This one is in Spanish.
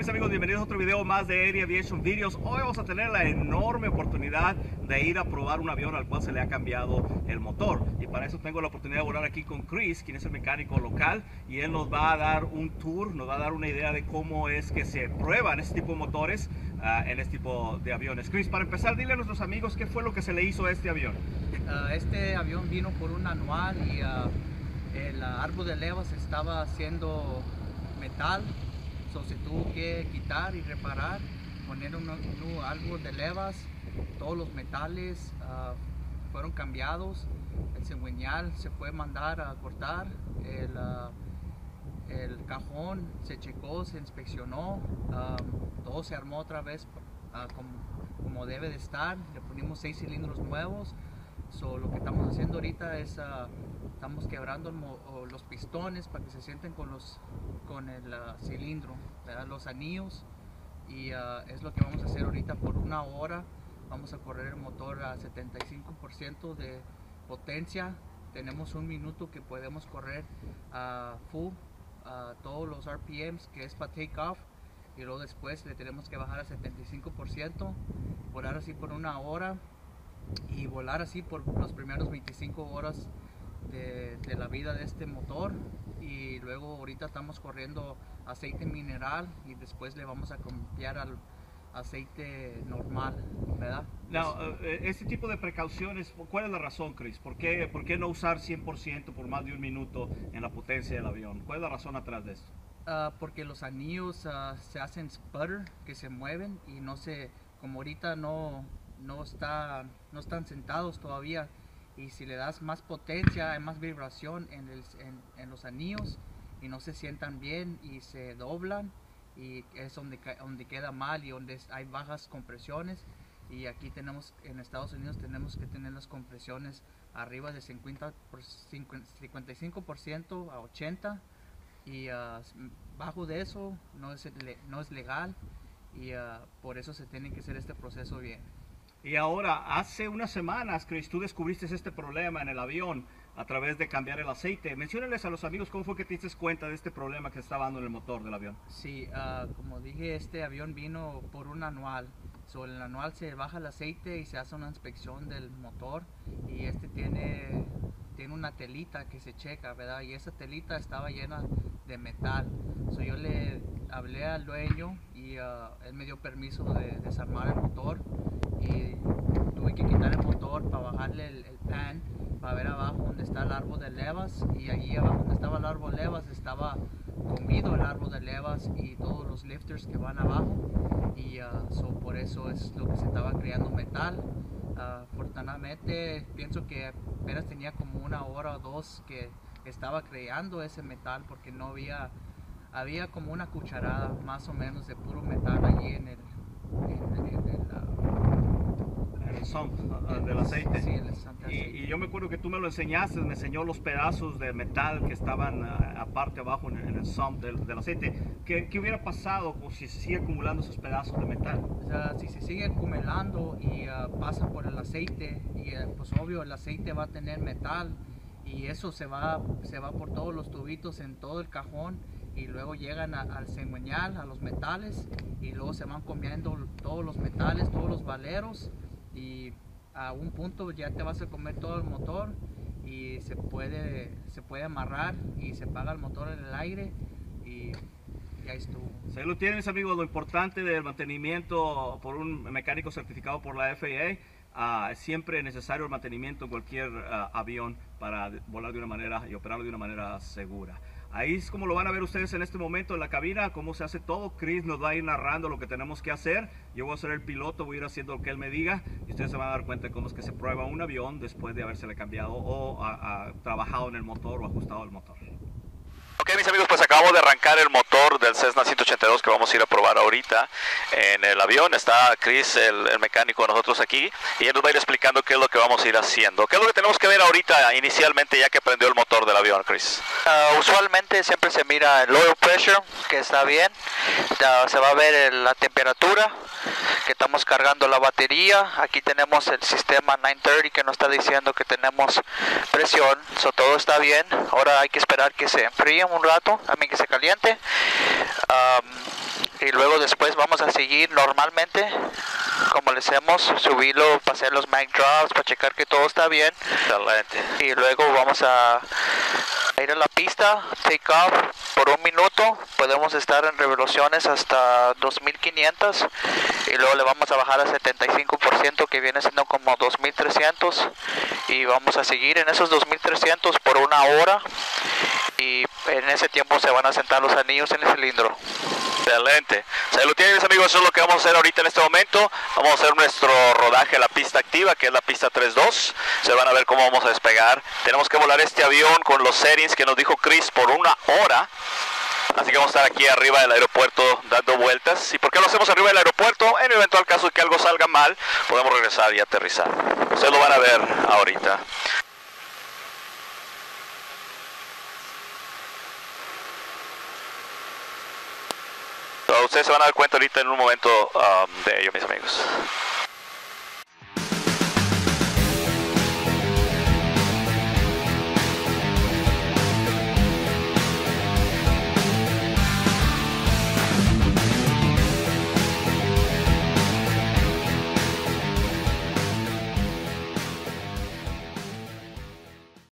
mis amigos, bienvenidos a otro video más de Air Aviation Videos. Hoy vamos a tener la enorme oportunidad de ir a probar un avión al cual se le ha cambiado el motor. Y para eso tengo la oportunidad de volar aquí con Chris, quien es el mecánico local. Y él nos va a dar un tour, nos va a dar una idea de cómo es que se prueban este tipo de motores en este tipo de aviones. Chris, para empezar, dile a nuestros amigos qué fue lo que se le hizo a este avión. Este avión vino por un anual y el árbol de levas estaba haciendo metal. Se tuvo que quitar y reparar, poner un árbol de levas. Todos los metales fueron cambiados. El cigüeñal se puede mandar a cortar. El cajón se checó, se inspeccionó. Todo se armó otra vez como debe de estar. Le pusimos 6 cilindros nuevos. Lo que estamos haciendo ahorita es estamos quebrando los pistones para que se sienten con el cilindro, ¿verdad? Los anillos, y es lo que vamos a hacer ahorita por una hora. Vamos a correr el motor a 75% de potencia. Tenemos un minuto que podemos correr a full, todos los RPMs, que es para take off, y luego después le tenemos que bajar a 75%, volar así por una hora y volar así por las primeras 25 horas de la vida de este motor. Y luego ahorita estamos corriendo aceite mineral y después le vamos a cambiar al aceite normal, ¿verdad? Este tipo de precauciones, ¿cuál es la razón, Chris? ¿Por qué no usar 100% por más de un minuto en la potencia del avión? ¿Cuál es la razón atrás de esto? Porque los anillos se hacen sputter, que se mueven, y como ahorita no están sentados todavía, y si le das más potencia hay más vibración en los anillos y no se sientan bien y se doblan, y es donde queda mal y donde hay bajas compresiones. Y aquí en Estados Unidos tenemos que tener las compresiones arriba de 55% a 80%, y bajo de eso no es legal, y por eso se tiene que hacer este proceso bien. Y ahora, hace unas semanas, Chris, tú descubriste este problema en el avión a través de cambiar el aceite. Menciónales a los amigos cómo fue que te diste cuenta de este problema que estaba dando en el motor del avión. Sí, como dije, este avión vino por un anual. En el anual se baja el aceite y se hace una inspección del motor, y este tiene una telita que se checa, ¿verdad? Y esa telita estaba llena de metal. Yo le hablé al dueño y él me dio permiso de desarmar el motor, y tuve que quitar el motor para bajarle el pan, para ver abajo donde está el árbol de levas, y allí abajo donde estaba el árbol de levas estaba comido el árbol de levas y todos los lifters que van abajo, y por eso es lo que se estaba creando metal. Afortunadamente pienso que apenas tenía como una hora o dos que estaba creando ese metal, porque no había como una cucharada más o menos de puro metal allí en el sump del aceite. Sí, el aceite. Y yo me acuerdo que tú me lo enseñaste, me enseñó los pedazos de metal que estaban aparte abajo en el sump del aceite. ¿Qué hubiera pasado si se sigue acumulando esos pedazos de metal? Si se sigue acumulando y pasa por el aceite, y pues obvio el aceite va a tener metal, y eso se va por todos los tubitos en todo el cajón, y luego llegan al cigüeñal, a los metales, y luego se van comiendo todos los metales, todos los valeros, y a un punto ya te vas a comer todo el motor, y se puede amarrar y se apaga el motor en el aire, y ahí estuvo. Ahí lo tienen, mis amigos, lo importante del mantenimiento por un mecánico certificado por la FAA. Siempre es necesario el mantenimiento en cualquier avión para volar de una manera y operarlo de una manera segura. Ahí es como lo van a ver ustedes en este momento en la cabina, cómo se hace todo. Chris nos va a ir narrando lo que tenemos que hacer. Yo voy a ser el piloto, voy a ir haciendo lo que él me diga, y ustedes se van a dar cuenta de cómo es que se prueba un avión después de habérsele cambiado o trabajado en el motor o ajustado el motor. Ok, mis amigos, pues acabo de arrancar el motor del Cessna 182 que vamos a ir a probar ahorita en el avión. Está Chris, el mecánico de nosotros aquí, y él nos va a ir explicando qué es lo que vamos a ir haciendo. ¿Qué es lo que tenemos que ver ahorita inicialmente ya que prendió el motor del avión, Chris? Usualmente siempre se mira el oil pressure, que está bien. Se va a ver la temperatura, que estamos cargando la batería. Aquí tenemos el sistema 930 que nos está diciendo que tenemos presión, todo está bien. Ahora hay que esperar que se enfríe un rato, a mí que se caliente. y luego después vamos a seguir normalmente como le hacemos, subirlo para hacer los mag drops, para checar que todo está bien. Excelente. Y luego vamos a ir a la pista, take off por 1 minuto, podemos estar en revoluciones hasta 2500 y luego le vamos a bajar a 75%, que viene siendo como 2300, y vamos a seguir en esos 2300 por 1 hora, y en ese tiempo se van a sentar los anillos en el cilindro. Excelente. O sea, lo tienen, mis amigos, eso es lo que vamos a hacer ahorita en este momento. Vamos a hacer nuestro rodaje a la pista activa, que es la pista 3-2. Se van a ver cómo vamos a despegar. Tenemos que volar este avión con los settings que nos dijo Chris por 1 hora. Así que vamos a estar aquí arriba del aeropuerto dando vueltas. ¿Y por qué lo hacemos arriba del aeropuerto? En el eventual caso de que algo salga mal, podemos regresar y aterrizar. Ustedes lo van a ver ahorita. Ustedes se van a dar cuenta ahorita en un momento de ello, mis amigos.